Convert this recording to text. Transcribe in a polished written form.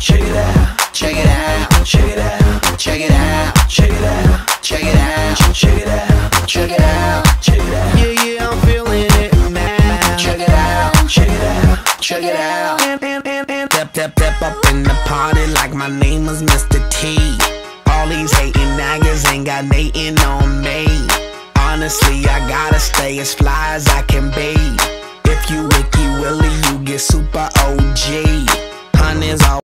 check it out, check it out, check it out, check it out, check it out, check it out, check it out, check it out, check it out. Yeah, yeah, I'm feeling it now. Check it out, check it out, check it out. Step up in the party like my name was Mr. T. All these hating niggas ain't got nothing on me. Honestly, I gotta stay as fly as I can be. If you Wiki Willie, you get super OG. Honey's all